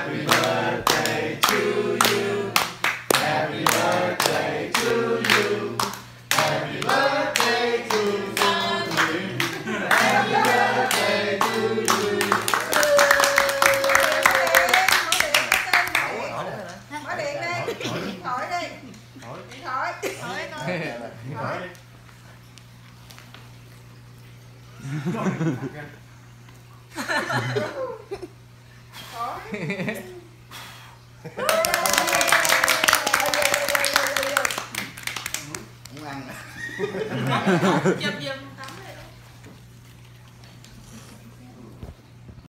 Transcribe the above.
Happy birthday to you. Happy birthday to you. Happy birthday to you. Happy birthday to you. Mở điện đi. Điện thoại đi. Điện thoại. Hỏi. Muốn ăn. Giùm giùm